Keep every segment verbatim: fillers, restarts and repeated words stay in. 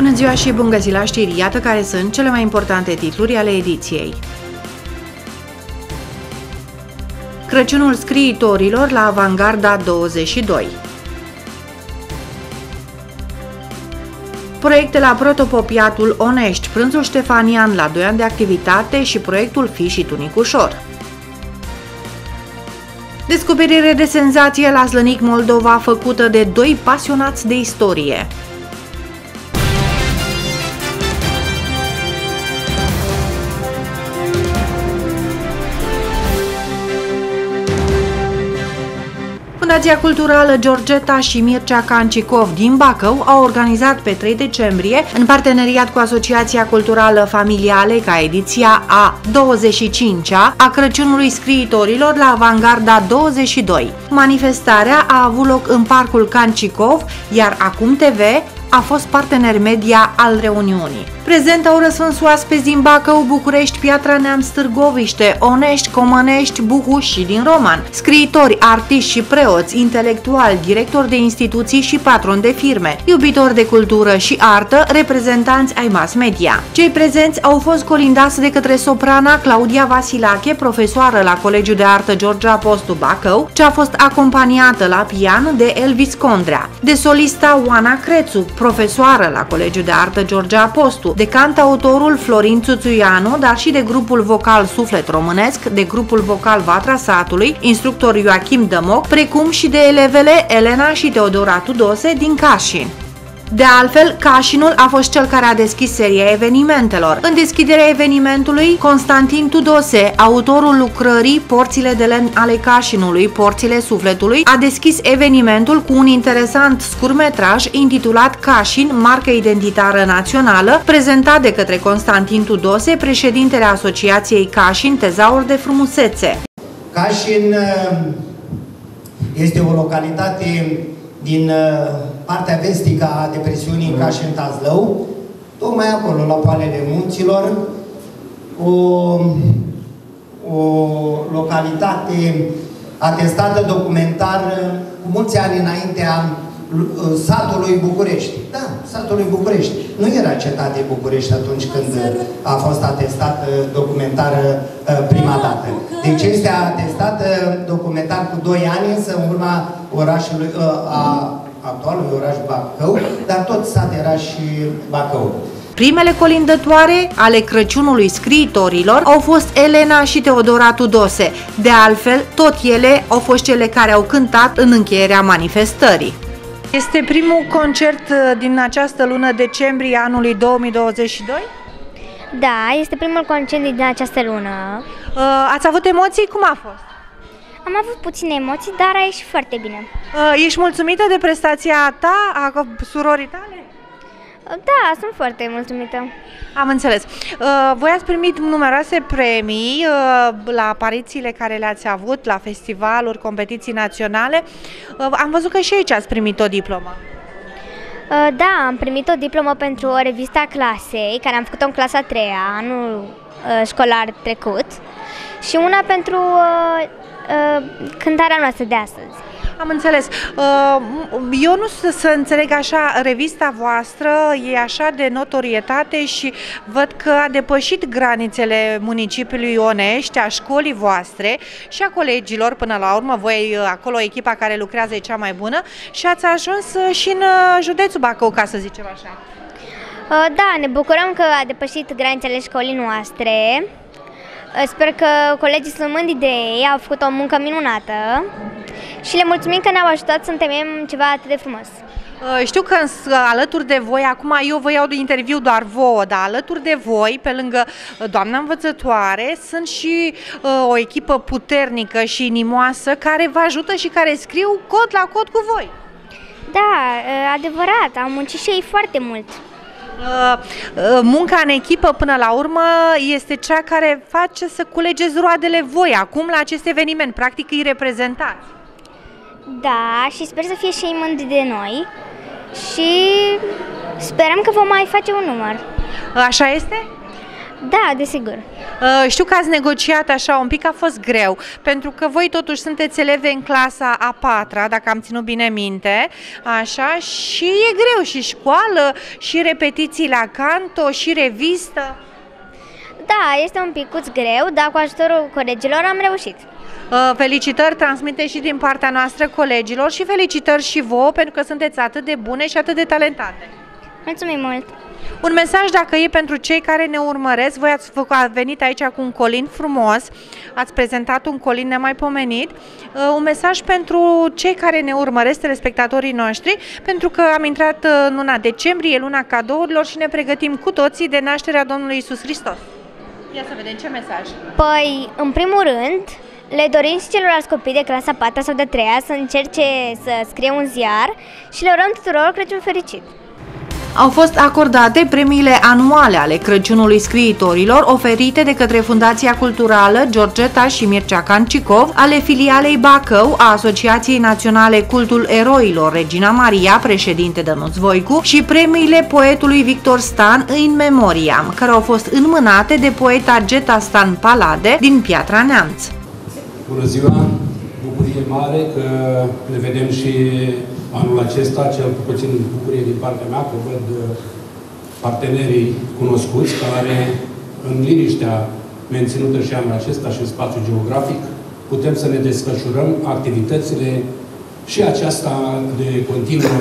Bună ziua și bun găsit la știri! Iată care sunt cele mai importante titluri ale ediției. Crăciunul scriitorilor la Avangarda douăzeci și doi. Proiecte la Protopopiatul Onești, Prânzul Ștefanian la doi ani de activitate și proiectul Fi și Tunicușor. Descoperire de senzație la Slănic Moldova făcută de doi pasionați de istorie. Fundația Culturală Georgeta și Mircea Cancicov din Bacău au organizat pe trei decembrie, în parteneriat cu Asociația Culturală Familiale, ca ediția a douăzeci și cincea a Crăciunului scriitorilor la Avangarda douăzeci și doi. Manifestarea a avut loc în Parcul Cancicov, iar Acum T V a fost partener media al reuniunii. Prezent au răspuns oaspeți din Bacău, București, Piatra Neamț, Târgoviște, Onești, Comănești, Buhuș și din Roman, scriitori, artiști și preoți, intelectuali, directori de instituții și patroni de firme, iubitori de cultură și artă, reprezentanți ai mass media. Cei prezenți au fost colindați de către soprana Claudia Vasilache, profesoară la Colegiul de Artă George Apostu Bacău, ce a fost acompaniată la pian de Elvis Condrea, de solista Oana Crețu, profesoară la Colegiul de Artă George Apostu, de cantautorul Florin Țuțuianu, dar și de grupul vocal Suflet Românesc, de grupul vocal Vatra Satului, instructor Ioachim Dămoc, precum și de elevele Elena și Teodora Tudose din Cașin. De altfel, Cașinul a fost cel care a deschis seria evenimentelor. În deschiderea evenimentului, Constantin Tudose, autorul lucrării Porțile de lemn ale Cașinului, Porțile Sufletului, a deschis evenimentul cu un interesant scurtmetraj intitulat Cașin, marcă identitară națională, prezentat de către Constantin Tudose, președintele Asociației Cașin, tezaur de frumusețe. Cașin este o localitate din partea vestică a depresiunii Cașin-Tazlău, tocmai acolo, la poalele munților, o, o localitate atestată documentar cu mulți ani înaintea satului București. Da, satului București. Nu era cetate București atunci când a fost atestată documentar prima dată. Deci este atestată documentar cu doi ani, însă în urma orașului, a actualului oraș Bacău, dar tot sat era și Bacău. Primele colindătoare ale Crăciunului scriitorilor au fost Elena și Teodora Tudose. De altfel, tot ele au fost cele care au cântat în încheierea manifestării. Este primul concert din această lună decembrie anului două mii douăzeci și doi? Da, este primul concert din această lună. Ați avut emoții? Cum a fost? Am avut puține emoții, dar a ieșit foarte bine. Ești mulțumită de prestația ta, a surorii tale? Da, sunt foarte mulțumită. Am înțeles. Voi ați primit numeroase premii la aparițiile care le-ați avut, la festivaluri, competiții naționale. Am văzut că și aici ați primit o diplomă. Da, am primit o diplomă pentru o revista clasei, care am făcut-o în clasa a treia, anul școlar trecut, și una pentru cântarea noastră de astăzi. Am înțeles. Eu nu să, să înțeleg așa, revista voastră e așa de notorietate și văd că a depășit granițele municipiului Onești, a școlii voastre și a colegilor, până la urmă, voi acolo, echipa care lucrează e cea mai bună, și ați ajuns și în județul Bacău, ca să zicem așa. Da, ne bucurăm că a depășit granițele școlii noastre. Sper că colegii sunt mândri de ei, au făcut o muncă minunată și le mulțumim că ne-au ajutat să întemeiem ceva atât de frumos. Știu că alături de voi, acum eu vă iau de interviu doar vouă, dar alături de voi, pe lângă doamna învățătoare, sunt și o echipă puternică și inimoasă care vă ajută și care scriu cod la cod cu voi. Da, adevărat, am muncit și ei foarte mult. Munca în echipă până la urmă este cea care face să culegeți roadele voi acum la acest eveniment, practic îi reprezentați. Da, și sper să fie și ei mândri de noi și sperăm că vom mai face un număr. Așa este? Da, desigur. Știu că ați negociat așa un pic, a fost greu, pentru că voi totuși sunteți elevi în clasa a patra, dacă am ținut bine minte, așa, și e greu, și școală, și repetiții la canto, și revistă. Da, este un picuț greu, dar cu ajutorul colegilor am reușit. Felicitări transmite și din partea noastră colegilor și felicitări și vouă pentru că sunteți atât de bune și atât de talentate. Mulțumim mult! Un mesaj, dacă e, pentru cei care ne urmăresc. Voi ați venit aici cu un colin frumos, ați prezentat un colin nemaipomenit. Un mesaj pentru cei care ne urmăresc, telespectatorii noștri, pentru că am intrat în luna decembrie, luna cadourilor, și ne pregătim cu toții de nașterea Domnului Iisus Hristos. Ia să vedem ce mesaj. Păi, în primul rând, le dorim și celorlalți copii de clasa a patra sau de a treia să încerce să scrie un ziar și le urăm tuturor Crăciun fericit! Au fost acordate premiile anuale ale Crăciunului scriitorilor oferite de către Fundația Culturală Georgeta și Mircea Cancicov, ale filialei Bacău a Asociației Naționale Cultul Eroilor Regina Maria, președinte Dănuț Voicu, și premiile poetului Victor Stan in memoriam, care au fost înmânate de poeta Geta Stan Palade din Piatra Neamț. Bună ziua! Bucurie mare că le vedem și anul acesta, cel puțin bucurie din partea mea, că văd partenerii cunoscuți care, în liniștea menținută și anul acesta și în spațiu geografic, putem să ne desfășurăm activitățile și aceasta de, continuă,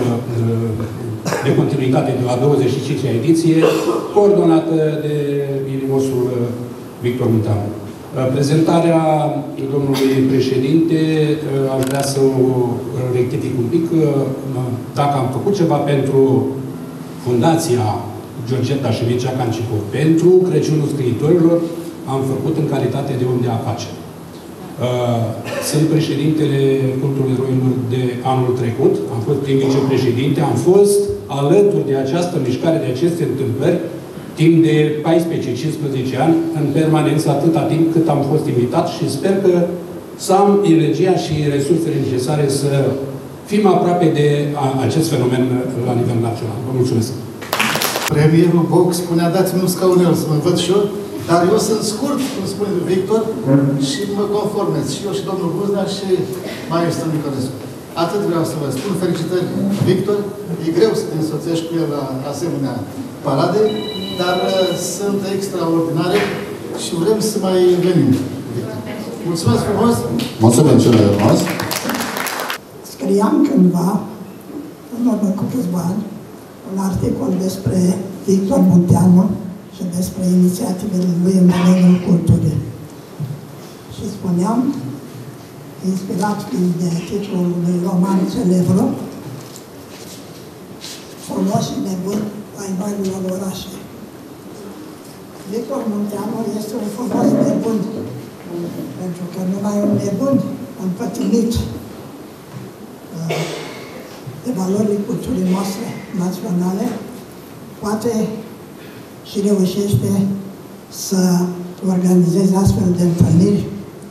de continuitate de la douăzeci și cincea ediție, coordonată de inimosul Victor Munteanu. Prezentarea domnului președinte, aș vrea să o rectific un pic. Dacă am făcut ceva pentru Fundația Georgeta și Mircea Cancicov, pentru Crăciunul scriitorilor, am făcut în calitate de om de afaceri. Sunt președintele Cultului Eroilor de anul trecut, am fost prim vicepreședinte, am fost alături de această mișcare, de aceste întâmplări, timp de paisprezece cincisprezece ani, în permanență, atâta timp cât am fost invitat, și sper că să am energia și resursele necesare să fim aproape de acest fenomen la nivel național. Vă mulțumesc! Premierul Boc spunea, dați-mi un scaunel să mă văd și eu, dar eu sunt scurt, cum spune Victor, și mă conformez. Și eu și domnul Buznea și maestrul Nicolescu. Atât vreau să vă spun. Felicitări, Victor. E greu să te însoțești cu el la asemenea parade, dar uh, sunt extraordinare și vrem să mai venim. Mulțumesc frumos! Mulțumim cel de frumos! Scriam cândva, în urmă cu câțiva ani, un articol despre Victor Munteanu și despre inițiativele lui în domeniul culturii. Și spuneam, inspirat fiind de titlul unui roman celebru, Folos și nebun ai marilor orașe. Victor Munteanu este un folos nebun, pentru că numai un nebun împătimit de valorile culturii noastre naționale poate și reușește să organizeze astfel de întâlniri.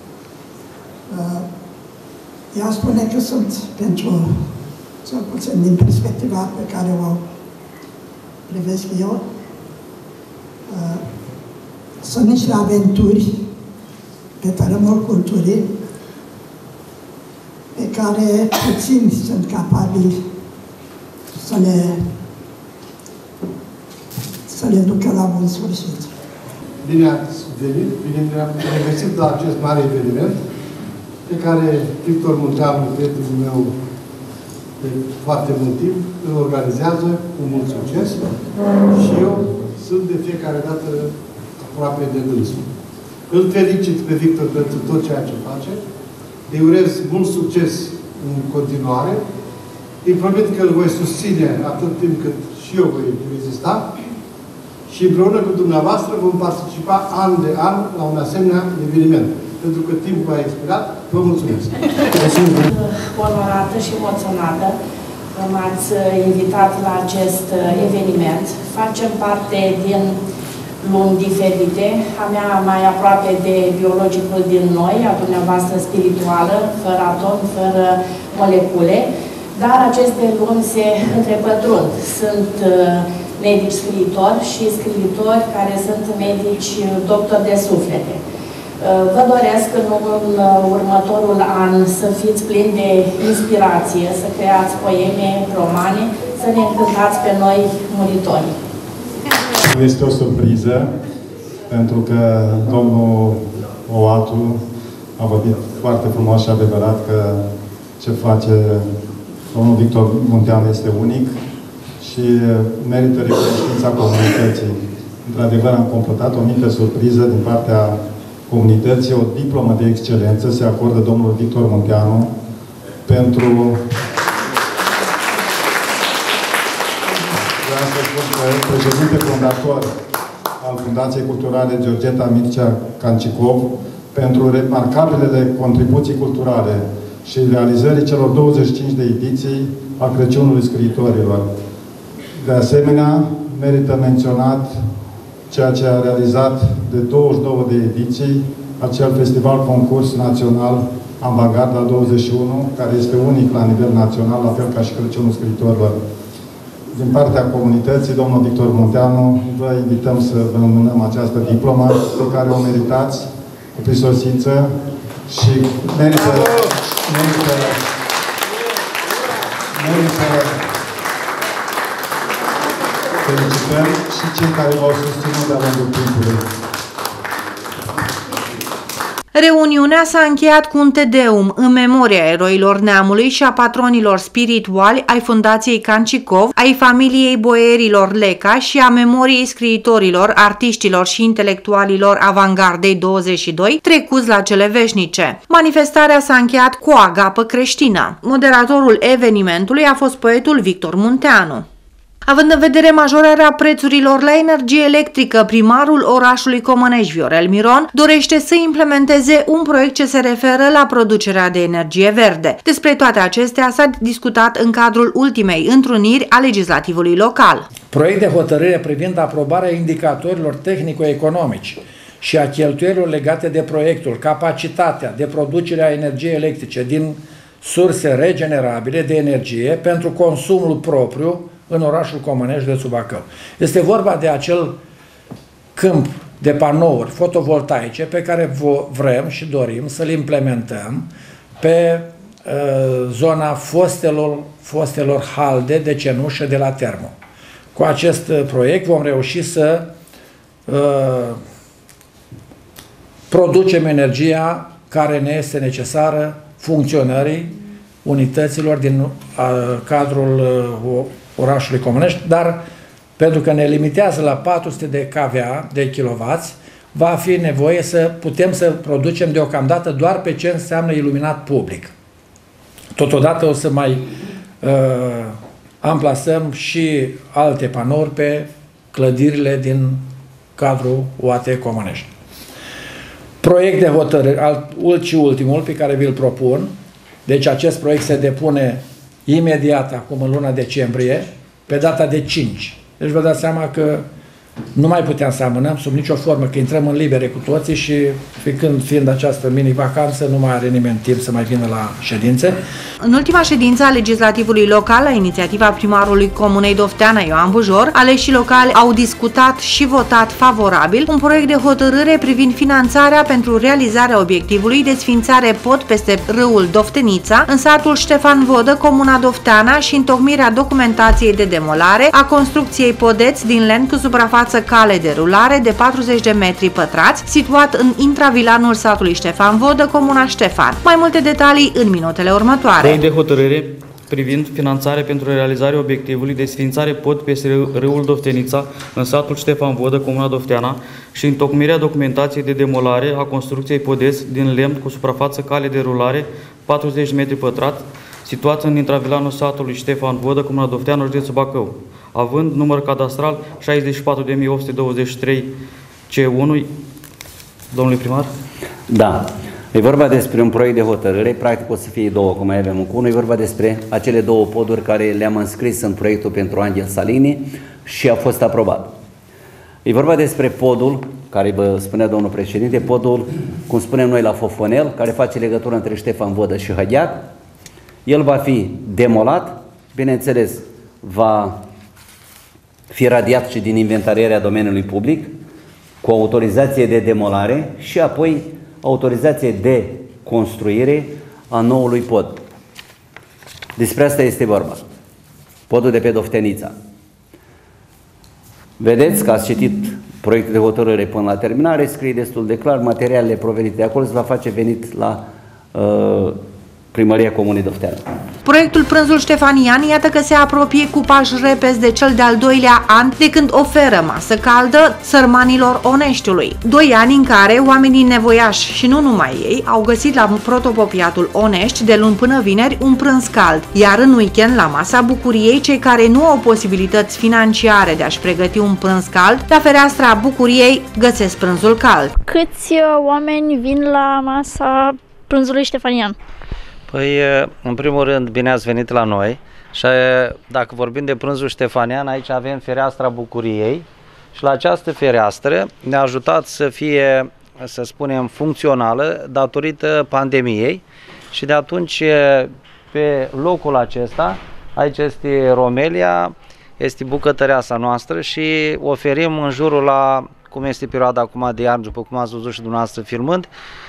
Ea spune că sunt pentru, cel puțin din perspectiva pe care o privesc eu, sunt niște aventuri pe tărâmul culturii pe care puțini sunt capabili să le, să le ducă la bun sfârșit. Bine ați venit, bine ne-am regăsit la acest mare eveniment pe care Victor Munteanu, prietenul meu de foarte mult timp, îl organizează cu mult succes și eu sunt de fiecare dată aproape de dânsul. Îl felicit pe Victor pentru tot ceea ce face. Îi urez mult succes în continuare. Îi promit că îl voi susține atât timp cât și eu voi rezista și împreună cu dumneavoastră vom participa an de an la un asemenea eveniment. Pentru că timpul a expirat, vă mulțumesc! Onorată și emoționată că m-ați invitat la acest eveniment. Facem parte din lumi diferite, a mea mai aproape de biologicul din noi, a dumneavoastră spirituală, fără atom, fără molecule, dar aceste lumi se întrepătrund. Sunt medici scriitori și scriitori care sunt medici doctori de suflete. Vă doresc în următorul an să fiți plini de inspirație, să creați poeme, romane, să ne încântați pe noi muritori. Este o surpriză, pentru că domnul Oatu a vorbit foarte frumos și adevărat că ce face domnul Victor Munteanu este unic și merită recunoștința comunității. Într-adevăr, am completat o mică surpriză din partea comunității. O diplomă de excelență se acordă domnul Victor Munteanu pentru... Vreau să spun că președinte fondator al Fundației Culturale Georgeta Mircea Cancicov pentru remarcabilele contribuții culturale și realizării celor douăzeci și cinci de ediții a Crăciunului Scriitorilor. De asemenea, merită menționat ceea ce a realizat de douăzeci și două de ediții, acel festival concurs național Avantgarda douăzeci și unu, care este unic la nivel național, la fel ca și Crăciunul Scriitorilor. Din partea comunității, domnul Victor Munteanu, vă invităm să vă înmânăm această diplomă pe care o meritați cu prisosință și merită, merită, merită felicitări și cei care v-au susținut de-a lungul timpului. Reuniunea s-a încheiat cu un tedeum în memoria eroilor neamului și a patronilor spirituali ai Fundației Cancicov, ai familiei boierilor Leca și a memoriei scriitorilor, artiștilor și intelectualilor Avantgardei douăzeci și doi, trecuți la cele veșnice. Manifestarea s-a încheiat cu o agapă creștină. Moderatorul evenimentului a fost poetul Victor Munteanu. Având în vedere majorarea prețurilor la energie electrică, primarul orașului Comănești, Viorel Miron, dorește să implementeze un proiect ce se referă la producerea de energie verde. Despre toate acestea s-a discutat în cadrul ultimei întruniri a legislativului local. Proiect de hotărâre privind aprobarea indicatorilor tehnico-economici și a cheltuielilor legate de proiectul, capacitatea de producere a energiei electrice din surse regenerabile de energie pentru consumul propriu în orașul Comănești de Bacău. Este vorba de acel câmp de panouri fotovoltaice pe care vrem și dorim să-l implementăm pe uh, zona fostelor, fostelor halde de cenușă de la Termo. Cu acest uh, proiect vom reuși să uh, producem energia care ne este necesară funcționării unităților din uh, cadrul uh, orașului Comănești, dar pentru că ne limitează la patru sute de kVA, de kilowați, va fi nevoie să putem să producem deocamdată doar pe ce înseamnă iluminat public. Totodată o să mai uh, amplasăm și alte panouri pe clădirile din cadrul U A T Comănești. Proiect de hotărâre, alt și ultimul pe care vi-l propun, deci acest proiect se depune imediat acum în luna decembrie, pe data de cinci. Deci vă dați seama că nu mai puteam să amânăm sub nicio formă, că intrăm în libere cu toții și fiind, fiind această mini-vacanță, nu mai are nimeni timp să mai vină la ședințe. În ultima ședință a legislativului local, la inițiativa primarului Comunei Dofteana, Ioan Bujor, aleșii locali au discutat și votat favorabil un proiect de hotărâre privind finanțarea pentru realizarea obiectivului de sfințare pod peste râul Doftenița, în satul Ștefan Vodă, Comuna Dofteana, și întocmirea documentației de demolare a construcției podeț din lemn cu suprafață cale de rulare de patruzeci de metri pătrați, situat în intravilanul satului Ștefan Vodă, Comuna Ștefan. Mai multe detalii în minutele următoare. Proiect de hotărâre privind finanțarea pentru realizarea obiectivului de sfințare pod peste râul Doftenița în satul Ștefan Vodă, Comuna Dofteana, și întocmirea documentației de demolare a construcției podeț din lemn cu suprafață cale de rulare patruzeci de metri pătrați, situat în intravilanul satului Ștefan Vodă, Comuna Dofteana, județul Bacău, având număr cadastral șaizeci și patru de mii opt sute douăzeci și trei C unu. Domnule primar? Da. E vorba despre un proiect de hotărâre, practic o să fie două, cum mai avem în unul. E vorba despre acele două poduri care le-am înscris în proiectul pentru Angel Salini și a fost aprobat. E vorba despre podul, care vă spunea domnul președinte, podul, cum spunem noi, la Fofonel, care face legătura între Ștefan Vodă și Hăgheac. El va fi demolat, bineînțeles, va fi radiat și din inventarierea domeniului public, cu autorizație de demolare și apoi autorizație de construire a noului pod. Despre asta este vorba. Podul de pe Doftenița. Vedeți că ați citit proiectul de hotărâre până la terminare, scrie destul de clar, materialele provenite de acolo se va face venit la uh, Primăria Comunei Dofteana. Proiectul Prânzul Ștefanian iată că se apropie cu pași repezi de cel de-al doilea an de când oferă masă caldă sărmanilor Oneștiului. Doi ani în care oamenii nevoiași și nu numai ei au găsit la protopopiatul Onești de luni până vineri un prânz cald, iar în weekend la Masa Bucuriei cei care nu au posibilități financiare de a-și pregăti un prânz cald, la Fereastra Bucuriei găsesc prânzul cald. Câți oameni vin la Masa Prânzului Ștefanian? Păi, în primul rând, bine ați venit la noi și dacă vorbim de Prânzul Ștefanian, aici avem Fereastra Bucuriei și la această fereastră ne-a ajutat să fie, să spunem, funcțională datorită pandemiei și de atunci pe locul acesta, aici este Romelia, este bucătăreasa noastră și oferim în jurul la, cum este perioada acum de iarnă, după cum ați văzut și dumneavoastră filmând,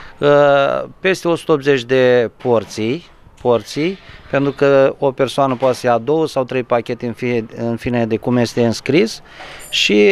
peste o sută optzeci de porții, porții, pentru că o persoană poate să ia două sau trei pachete în fine, în fine de cum este înscris și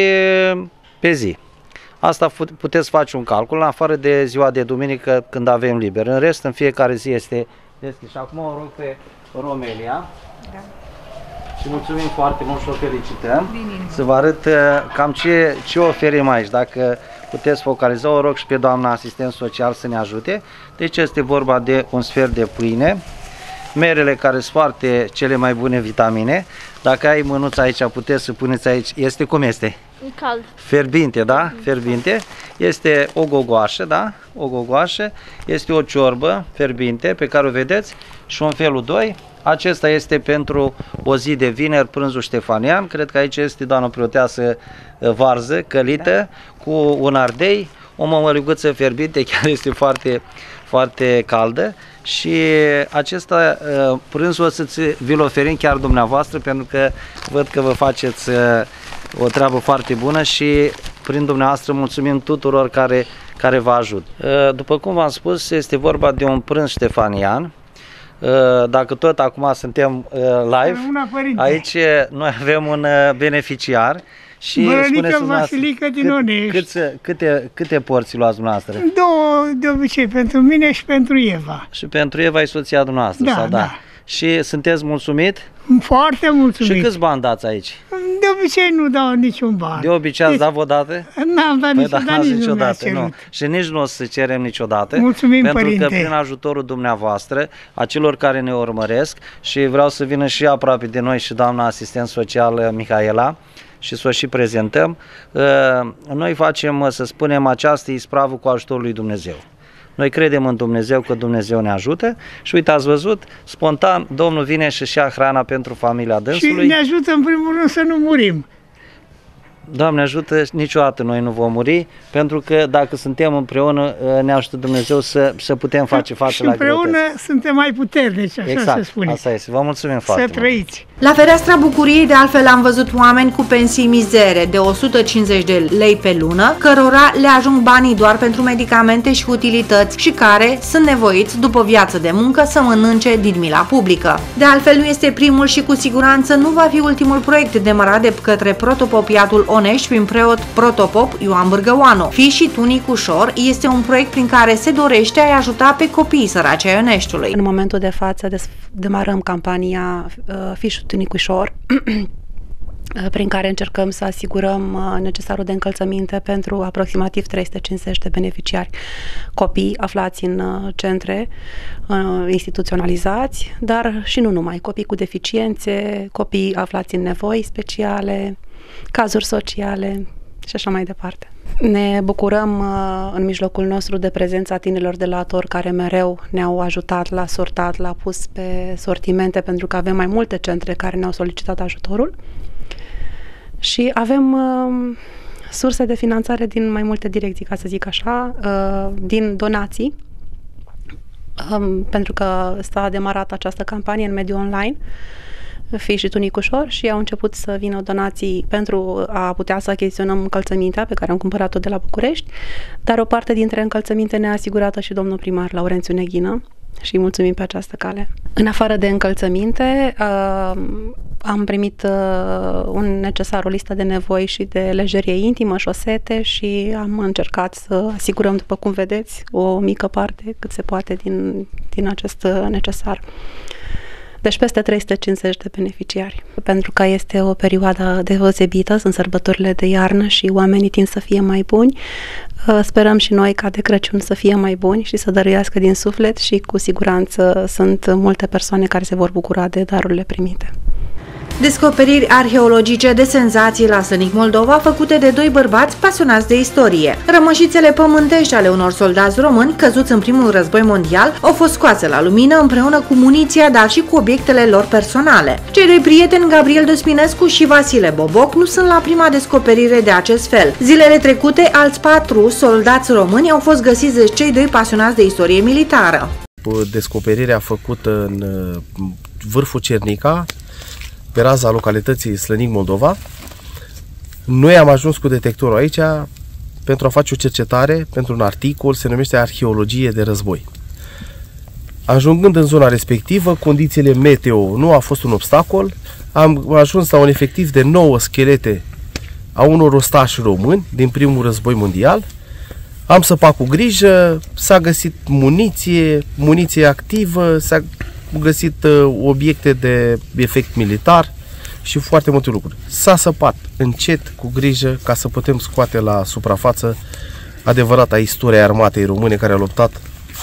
pe zi. Asta puteți face un calcul, în afară de ziua de duminică când avem liber. În rest, în fiecare zi este deschis. Și acum o rog pe Romelia. Da. Și mulțumim foarte mult și o felicităm. Să vă arăt cam ce, ce oferim aici. Dacă puteți focaliza, o rog și pe doamna asistent social să ne ajute. Deci este vorba de un sfert de pâine, merele care sunt foarte cele mai bune vitamine. Dacă ai mânuța aici, puteți să puneți aici. Este cum este? Cald. Ferbinte, da? Ferbinte. Este o gogoașă, da? O gogoașă. Este o ciorbă ferbinte pe care o vedeți și un felul doi. Acesta este pentru o zi de vineri, prânzul ștefanian. Cred că aici este doamna preoteasă varză, călită, cu un ardei, o mămăliguță fierbinte, chiar este foarte, foarte caldă. Și acesta prânzul o să vi-l oferim chiar dumneavoastră, pentru că văd că vă faceți o treabă foarte bună și prin dumneavoastră mulțumim tuturor care, care vă ajută. După cum v-am spus, este vorba de un prânz ștefanian. Dacă tot acum suntem live, aici noi avem un beneficiar și Bărănică Vasilică din Onești. Câte, câte, câte porții luați dumneavoastră? Două de obicei, pentru mine și pentru Eva. Și pentru Eva e soția dumneavoastră? Da, sau da. da. Și sunteți mulțumit? Foarte mulțumit. Și câți bani dați aici? De obicei nu dau niciun ban. De obicei ați dat odată? N-am dat păi niciodată, da, nici niciodată, nu, nu. Și nici nu o să cerem niciodată. Mulțumim, pentru părinte. că prin ajutorul dumneavoastră, a celor care ne urmăresc, și vreau să vină și aproape de noi și doamna asistent social Mihaela, și să o și prezentăm, noi facem, să spunem, această ispravă cu ajutorul lui Dumnezeu. Noi credem în Dumnezeu, că Dumnezeu ne ajută și uite, ați văzut, spontan Domnul vine și-și ia hrana pentru familia dânsului. Și ne ajută în primul rând să nu murim. Doamne ajută, niciodată noi nu vom muri, pentru că dacă suntem împreună, ne ajută Dumnezeu să, să putem face față la greutăți. Și împreună suntem mai puternici, așa exact, se spune. Asta este. Vă mulțumim foarte mult. Să trăiți. La Fereastra Bucuriei, de altfel, am văzut oameni cu pensii mizere de o sută cincizeci de lei pe lună, cărora le ajung banii doar pentru medicamente și utilități și care sunt nevoiți, după viață de muncă, să mănânce din mila publică. De altfel, nu este primul și cu siguranță nu va fi ultimul proiect demarat de către protopopiatul Onești prin preot protopop Ioan Bârgăoanu. Fii și tu, Nicușor este un proiect prin care se dorește a-i ajuta pe copiii săraci ai Oneștiului. În momentul de față demarăm campania uh, Fii și tu, Nicușor, prin care încercăm să asigurăm necesarul de încălțăminte pentru aproximativ trei sute cincizeci de beneficiari copii aflați în centre instituționalizați, dar și nu numai, copii cu deficiențe, copii aflați în nevoi speciale, cazuri sociale și așa mai departe. Ne bucurăm în mijlocul nostru de prezența tinerilor de la Tor, care mereu ne-au ajutat, l-a sortat, l-a pus pe sortimente, pentru că avem mai multe centre care ne-au solicitat ajutorul. Și avem uh, surse de finanțare din mai multe direcții, ca să zic așa, uh, din donații, um, pentru că s-a demarat această campanie în mediul online fi și tunicușor și au început să vină donații pentru a putea să achiziționăm încălțămintea pe care am cumpărat-o de la București, dar o parte dintre încălțăminte ne-a asigurată și domnul primar Laurențiu Neghină și îi mulțumim pe această cale. În afară de încălțăminte, am primit un necesar, o listă de nevoi și de lejerie intimă, șosete și am încercat să asigurăm, după cum vedeți, o mică parte cât se poate din, din acest necesar. Deci peste trei sute cincizeci de beneficiari. Pentru că este o perioadă deosebită, sunt sărbătorile de iarnă și oamenii tind să fie mai buni. Sperăm și noi ca de Crăciun să fie mai buni și să dăruiască din suflet și cu siguranță sunt multe persoane care se vor bucura de darurile primite. Descoperiri arheologice de senzații la Sănic Moldova făcute de doi bărbați pasionați de istorie. Rămășițele pământești ale unor soldați români căzuți în primul război mondial au fost scoase la lumină împreună cu muniția, dar și cu obiectele lor personale. Cei doi prieteni, Gabriel Dăsminescu și Vasile Boboc, nu sunt la prima descoperire de acest fel. Zilele trecute, alți patru soldați români au fost găsiți de cei doi pasionați de istorie militară. Descoperirea făcută în vârful Cernica, pe raza localității Slănic Moldova. Noi am ajuns cu detectorul aici pentru a face o cercetare pentru un articol, se numește Arheologie de război. Ajungând în zona respectivă, condițiile meteo nu a fost un obstacol, am ajuns la un efectiv de nouă schelete a unor ostași români din primul război mondial. Am săpat cu grijă, s-a găsit muniție, muniție activă, s-a găsit uh, obiecte de efect militar și foarte multe lucruri. S-a săpat încet, cu grijă, ca să putem scoate la suprafață adevărata istorie a armatei române care a luptat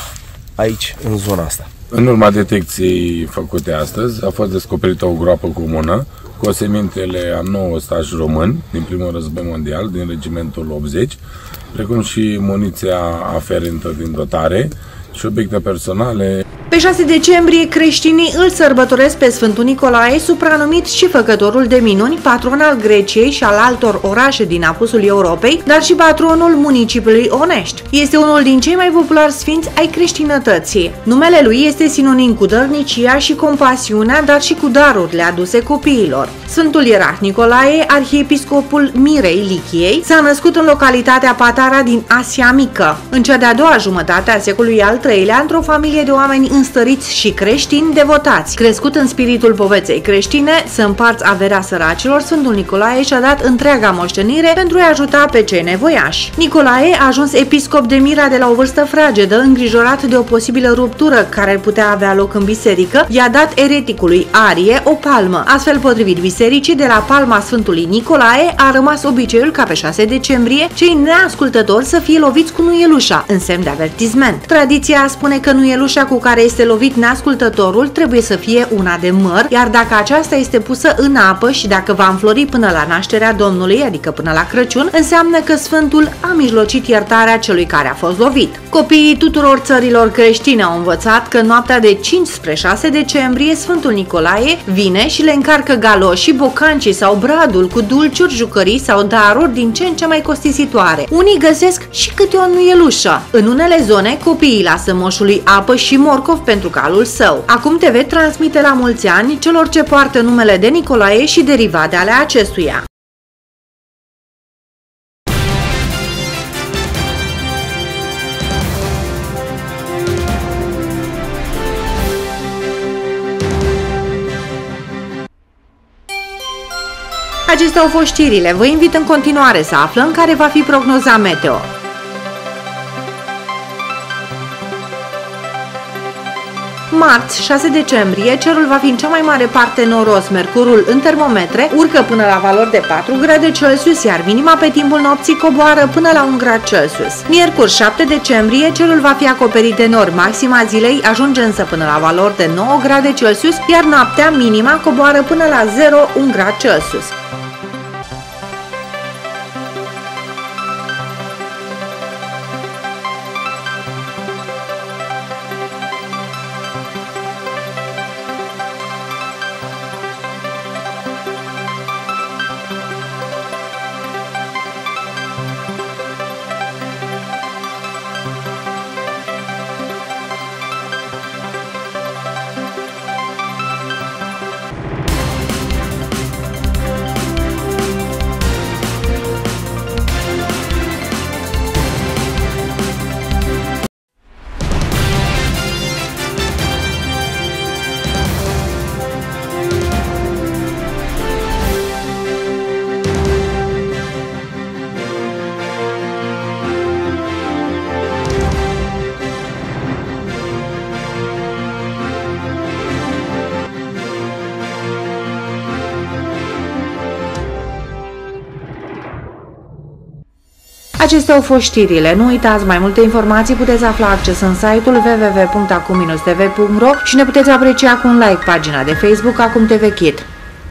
aici, în zona asta. În urma detecției făcute astăzi, a fost descoperită o groapă comună cu osemintele a nouă ostași români din primul război mondial, din regimentul optzeci, precum și muniția aferentă din dotare și obiecte personale. Pe șase decembrie, creștinii îl sărbătoresc pe Sfântul Nicolae, supranumit și Făcătorul de minuni, patron al Greciei și al altor orașe din apusul Europei, dar și patronul municipiului Onești. Este unul din cei mai populari sfinți ai creștinătății. Numele lui este sinonim cu dărnicia și compasiunea, dar și cu darurile aduse copiilor. Sfântul Ierarh Nicolae, arhiepiscopul Mirei Lichiei, s-a născut în localitatea Patara din Asia Mică, în cea de-a doua jumătate a secolului al treilea, într-o familie de oameni înstăriți și creștini devotați. Crescut în spiritul poveței creștine, să împarți averea săracilor, Sfântul Nicolae și-a dat întreaga moștenire pentru a ajuta pe cei nevoiași. Nicolae a ajuns episcop de Mira de la o vârstă fragedă, îngrijorat de o posibilă ruptură care ar putea avea loc în biserică, i-a dat ereticului Arie o palmă. Astfel, potrivit bisericii, de la palma Sfântului Nicolae a rămas obiceiul ca pe șase decembrie cei neascultători să fie loviți cu nuielușa, în semn de avertisment. Tradiția spune că nuielușa cu care este lovit neascultătorul trebuie să fie una de măr, iar dacă aceasta este pusă în apă și dacă va înflori până la nașterea Domnului, adică până la Crăciun, înseamnă că Sfântul a mijlocit iertarea celui care a fost lovit. Copiii tuturor țărilor creștine au învățat că noaptea de cinci spre șase decembrie Sfântul Nicolae vine și le încarcă galoșii, bocancii sau bradul cu dulciuri, jucării sau daruri din ce în ce mai costisitoare. Unii găsesc și câte o nuielușă. În unele zone, copiii lasă moșului apă și morcov pentru calul său. Acum T V transmite la mulți ani celor ce poartă numele de Nicolae și derivate ale acestuia. Acestea au fost știrile. Vă invit în continuare să aflăm care va fi prognoza meteo. Marți, șase decembrie, cerul va fi în cea mai mare parte noros, mercurul în termometre urcă până la valori de patru grade Celsius, iar minima pe timpul nopții coboară până la un grad Celsius. Miercuri, șapte decembrie, cerul va fi acoperit de nori, maxima zilei ajunge însă până la valori de nouă grade Celsius, iar noaptea minima coboară până la zero virgulă unu grad Celsius. Acestea au fost știrile. Nu uitați, mai multe informații puteți afla accesând site-ul w w w punct acum t v punct r o și ne puteți aprecia cu un like pagina de Facebook Acum T V Kid.